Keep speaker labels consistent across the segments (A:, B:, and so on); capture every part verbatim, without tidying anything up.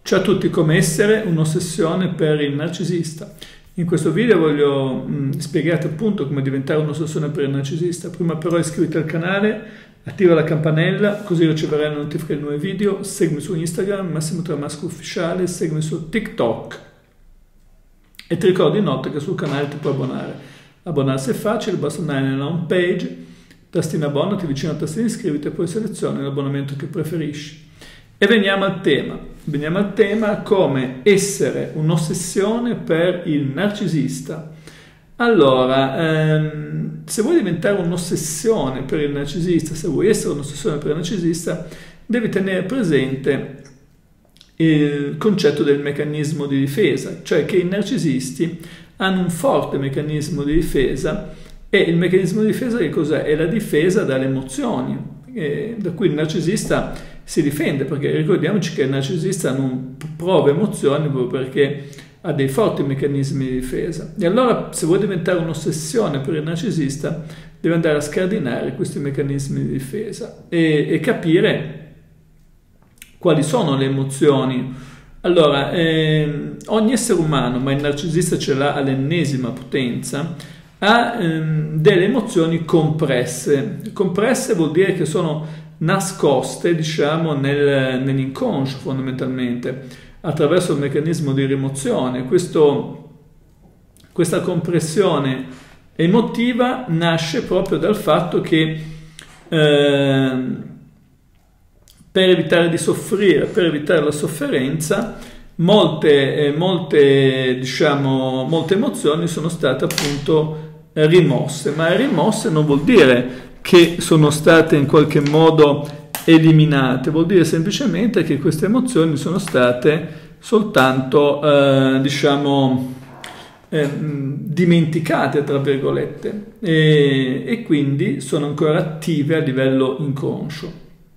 A: Ciao a tutti, come essere un'ossessione per il narcisista. In questo video voglio mh, spiegarti appunto come diventare un'ossessione per il narcisista. Prima però iscriviti al canale, attiva la campanella così riceverai le notifiche dei nuovi video, seguimi su Instagram, Massimo Tramasco Ufficiale, seguimi su TikTok e ti ricordo inoltre che sul canale ti puoi abbonare. Abbonarsi è facile, basta andare nella home page, tastino abbonati, vicino al tastino iscriviti e poi selezioni l'abbonamento che preferisci. E veniamo al tema, veniamo al tema come essere un'ossessione per il narcisista. Allora, ehm, se vuoi diventare un'ossessione per il narcisista, se vuoi essere un'ossessione per il narcisista, devi tenere presente il concetto del meccanismo di difesa, cioè che i narcisisti hanno un forte meccanismo di difesa e il meccanismo di difesa che cos'è? È la difesa dalle emozioni, eh, da cui il narcisista si difende, perché ricordiamoci che il narcisista non prova emozioni proprio perché ha dei forti meccanismi di difesa. E allora, se vuoi diventare un'ossessione per il narcisista, devi andare a scardinare questi meccanismi di difesa e, e capire quali sono le emozioni. Allora, ehm, ogni essere umano, ma il narcisista ce l'ha all'ennesima potenza, ha ehm, delle emozioni compresse. Compresse vuol dire che sono nascoste, diciamo, nel, nell'inconscio fondamentalmente, attraverso il meccanismo di rimozione. Questo, questa compressione emotiva nasce proprio dal fatto che eh, per evitare di soffrire, per evitare la sofferenza, molte, eh, molte, diciamo, molte emozioni sono state appunto rimosse, ma rimosse non vuol dire che sono state in qualche modo eliminate, vuol dire semplicemente che queste emozioni sono state soltanto, eh, diciamo, eh, dimenticate, tra virgolette, e, e quindi sono ancora attive a livello inconscio.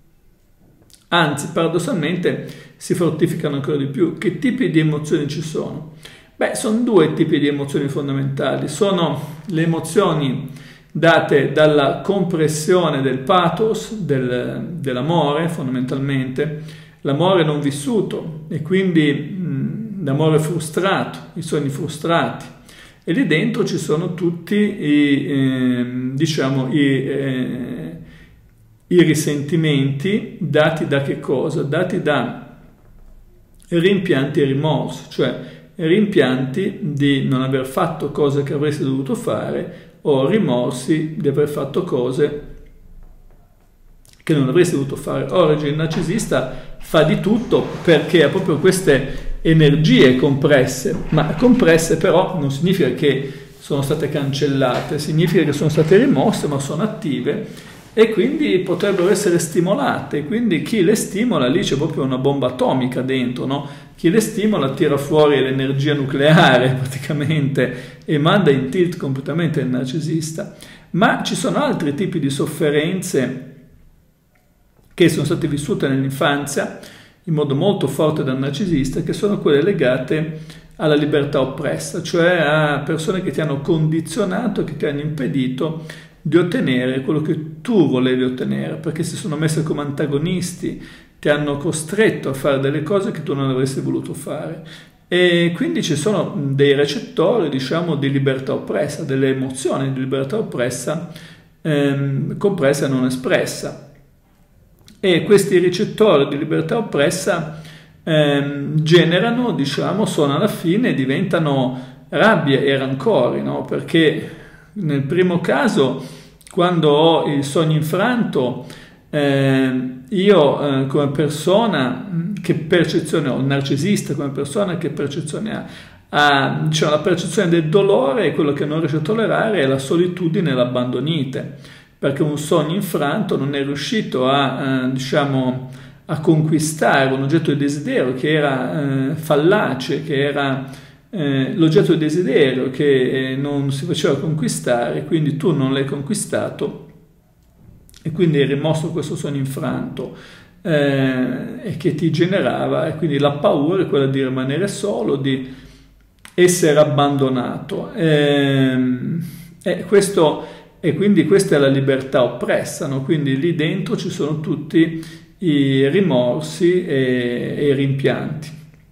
A: Anzi, paradossalmente, si fortificano ancora di più. Che tipi di emozioni ci sono? Beh, sono due tipi di emozioni fondamentali. Sono le emozioni date dalla compressione del pathos, del, dell'amore fondamentalmente, l'amore non vissuto e quindi mh, l'amore frustrato, i sogni frustrati. E lì dentro ci sono tutti i, eh, diciamo, i, eh, i risentimenti dati da che cosa? Dati da rimpianti e rimorsi, cioè rimpianti di non aver fatto cose che avresti dovuto fare o rimorsi di aver fatto cose che non avresti dovuto fare. Oggi il narcisista fa di tutto perché ha proprio queste energie compresse, ma compresse però non significa che sono state cancellate, significa che sono state rimosse ma sono attive e quindi potrebbero essere stimolate. Quindi chi le stimola, lì c'è proprio una bomba atomica dentro, no? Chi le stimola tira fuori l'energia nucleare praticamente e manda in tilt completamente il narcisista. Ma ci sono altri tipi di sofferenze che sono state vissute nell'infanzia in modo molto forte dal narcisista, che sono quelle legate alla libertà oppressa, cioè a persone che ti hanno condizionato, che ti hanno impedito di ottenere quello che tu volevi ottenere, perché si sono messe come antagonisti, ti hanno costretto a fare delle cose che tu non avresti voluto fare. E quindi ci sono dei recettori, diciamo, di libertà oppressa, delle emozioni di libertà oppressa, ehm, compressa e non espressa. E questi recettori di libertà oppressa ehm, generano, diciamo, sono alla fine, diventano rabbia e rancori, no? Perché nel primo caso, quando ho il sogno infranto, eh, io eh, come persona, che percezione ho? Il narcisista come persona, che percezione ha? ha diciamo, la percezione del dolore, quello che non riesce a tollerare è la solitudine e l'abbandonite, perché un sogno infranto non è riuscito a, eh, diciamo, a conquistare un oggetto di desiderio che era eh, fallace, che era Eh, l'oggetto di desiderio che eh, non si faceva conquistare, quindi tu non l'hai conquistato e quindi hai rimosso questo sogno infranto eh, e che ti generava, e quindi la paura è quella di rimanere solo, di essere abbandonato eh, e, questo, e quindi questa è la libertà oppressa, no? Quindi lì dentro ci sono tutti i rimorsi e, e i rimpianti.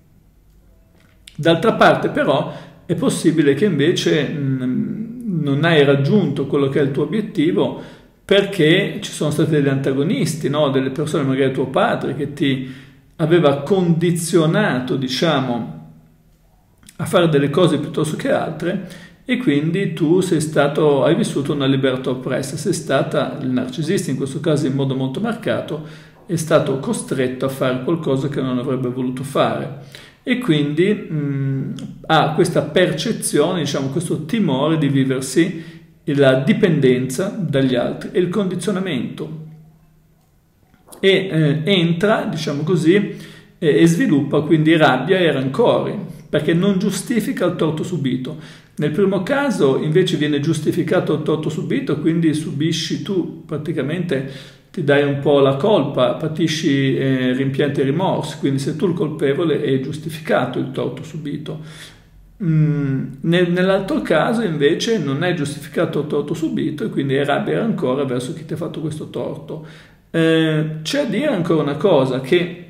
A: D'altra parte però è possibile che invece mh, non hai raggiunto quello che è il tuo obiettivo perché ci sono stati degli antagonisti, no? Delle persone, magari tuo padre, che ti aveva condizionato, diciamo, a fare delle cose piuttosto che altre, e quindi tu sei stato, hai vissuto una libertà oppressa, sei stata, il narcisista in questo caso in modo molto marcato, è stato costretto a fare qualcosa che non avrebbe voluto fare e quindi mh, ha questa percezione, diciamo, questo timore di viversi la dipendenza dagli altri e il condizionamento e eh, entra, diciamo così, eh, e sviluppa quindi rabbia e rancori perché non giustifica il torto subito. Nel primo caso invece viene giustificato il torto subito, quindi subisci tu, praticamente ti dai un po' la colpa, patisci eh, rimpianti e rimorsi, quindi sei tu il colpevole e è giustificato il torto subito. Mm, nel, nell'altro caso invece non è giustificato il torto subito e quindi è rabbia e rancore verso chi ti ha fatto questo torto. Eh, c'è a dire ancora una cosa, che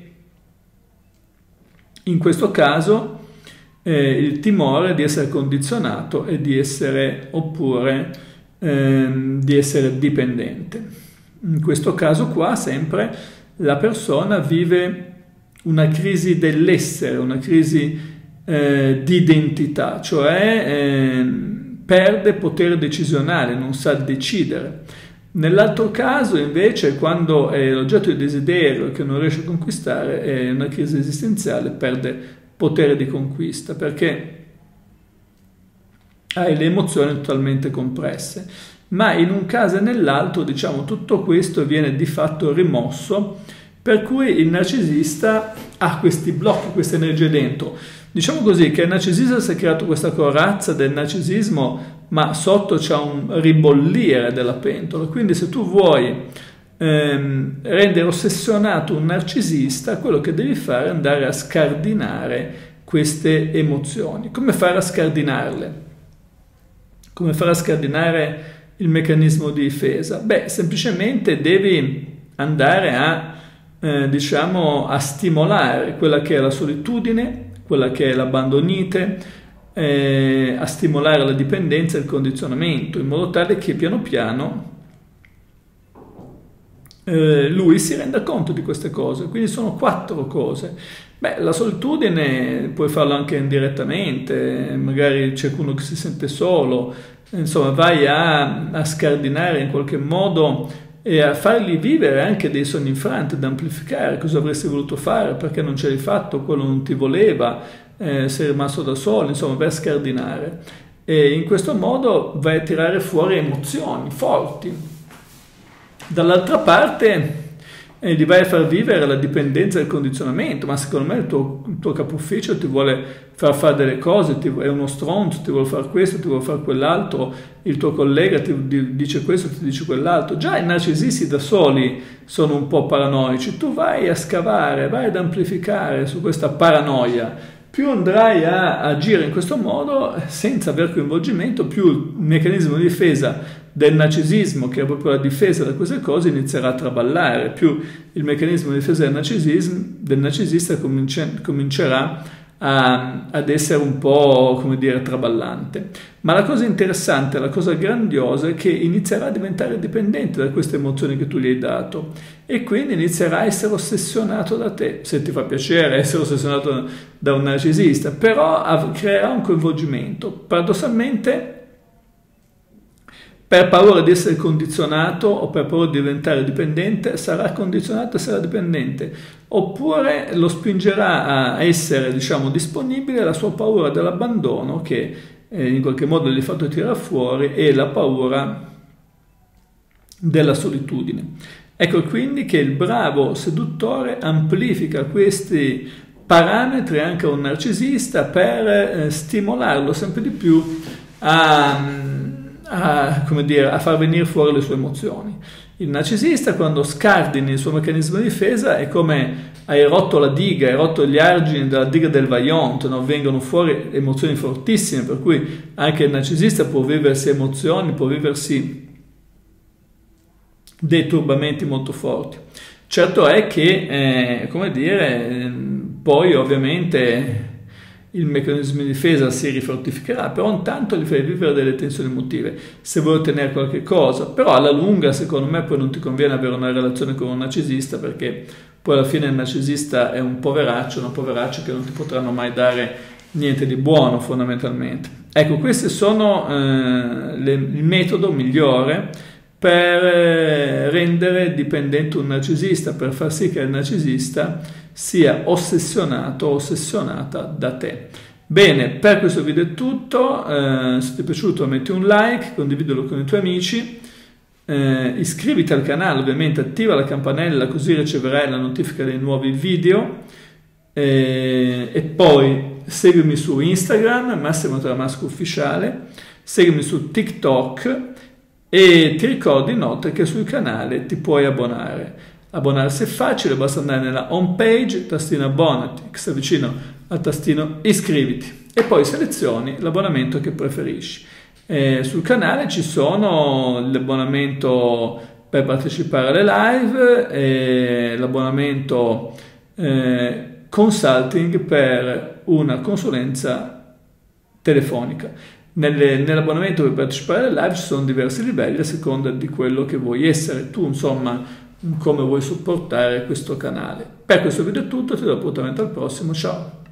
A: in questo caso eh, il timore di essere condizionato e di essere oppure eh, di essere dipendente. In questo caso qua sempre la persona vive una crisi dell'essere, una crisi eh, di identità, cioè eh, perde potere decisionale, non sa decidere. Nell'altro caso invece, quando è l'oggetto di desiderio che non riesce a conquistare, è una crisi esistenziale, perde potere di conquista perché hai le emozioni totalmente compresse. Ma in un caso e nell'altro, diciamo, tutto questo viene di fatto rimosso, per cui il narcisista ha questi blocchi, queste energie dentro. Diciamo così che il narcisista si è creato questa corazza del narcisismo, ma sotto c'è un ribollire della pentola. Quindi se tu vuoi ehm, rendere ossessionato un narcisista, quello che devi fare è andare a scardinare queste emozioni. Come fare a scardinarle? Come fare a scardinare il meccanismo di difesa? Beh, semplicemente devi andare a, eh, diciamo, a stimolare quella che è la solitudine, quella che è l'abbandonite, eh, a stimolare la dipendenza e il condizionamento, in modo tale che piano piano eh, lui si renda conto di queste cose. Quindi sono quattro cose. Beh, la solitudine puoi farlo anche indirettamente, magari c'è uno che si sente solo, insomma vai a, a scardinare in qualche modo e a fargli vivere anche dei sogni infranti, ad amplificare cosa avresti voluto fare, perché non ce l'hai fatto, quello non ti voleva, eh, sei rimasto da solo, insomma vai a scardinare. E in questo modo vai a tirare fuori emozioni forti. Dall'altra parte e gli vai a far vivere la dipendenza e il condizionamento, ma secondo me il tuo, il tuo capo ufficio ti vuole far fare delle cose, ti, è uno stronzo, ti vuole fare questo, ti vuole fare quell'altro, il tuo collega ti dice questo, ti dice quell'altro. Già i narcisisti da soli sono un po' paranoici, tu vai a scavare, vai ad amplificare su questa paranoia, più andrai a agire in questo modo senza aver coinvolgimento, più il meccanismo di difesa del narcisismo, che è proprio la difesa da queste cose, inizierà a traballare, più il meccanismo di difesa del, narcisismo, del narcisista cominci- comincerà a, ad essere un po', come dire, traballante. Ma la cosa interessante, la cosa grandiosa è che inizierà a diventare dipendente da queste emozioni che tu gli hai dato e quindi inizierà a essere ossessionato da te, se ti fa piacere essere ossessionato da un narcisista, però creerà un coinvolgimento. Paradossalmente, per paura di essere condizionato o per paura di diventare dipendente, sarà condizionato e sarà dipendente, oppure lo spingerà a essere, diciamo, disponibile la sua paura dell'abbandono, che eh, in qualche modo gli ha fatto tirare fuori, e la paura della solitudine. Ecco quindi che il bravo seduttore amplifica questi parametri anche a un narcisista per eh, stimolarlo sempre di più a... A, come dire, a far venire fuori le sue emozioni. Il narcisista, quando scardini il suo meccanismo di difesa, è come hai rotto la diga, hai rotto gli argini della diga del Vajont, no? Vengono fuori emozioni fortissime, per cui anche il narcisista può viversi emozioni, può viversi dei turbamenti molto forti. Certo è che, eh, come dire, poi ovviamente il meccanismo di difesa si rifortificherà, però intanto li fai vivere delle tensioni emotive, se vuoi ottenere qualche cosa, però alla lunga secondo me poi non ti conviene avere una relazione con un narcisista, perché poi alla fine il narcisista è un poveraccio, una poveraccia che non ti potranno mai dare niente di buono fondamentalmente. Ecco, questo sono eh, le, il metodo migliore per eh, rendere dipendente un narcisista, per far sì che il narcisista sia ossessionato o ossessionata da te. Bene, per questo video è tutto, eh, se ti è piaciuto metti un like, condividilo con i tuoi amici, eh, iscriviti al canale, ovviamente attiva la campanella così riceverai la notifica dei nuovi video, eh, e poi seguimi su Instagram, Massimo Tramasco Ufficiale, seguimi su TikTok e ti ricordo inoltre che sul canale ti puoi abbonare. Abbonarsi è facile, basta andare nella home page, tastino abbonati, che sta vicino al tastino iscriviti e poi selezioni l'abbonamento che preferisci. Eh, sul canale ci sono l'abbonamento per partecipare alle live e l'abbonamento eh, consulting per una consulenza telefonica. Nelle, nell'abbonamento per partecipare alle live ci sono diversi livelli a seconda di quello che vuoi essere tu, insomma, come vuoi supportare questo canale. Per questo video è tutto, ti do appuntamento al prossimo, ciao!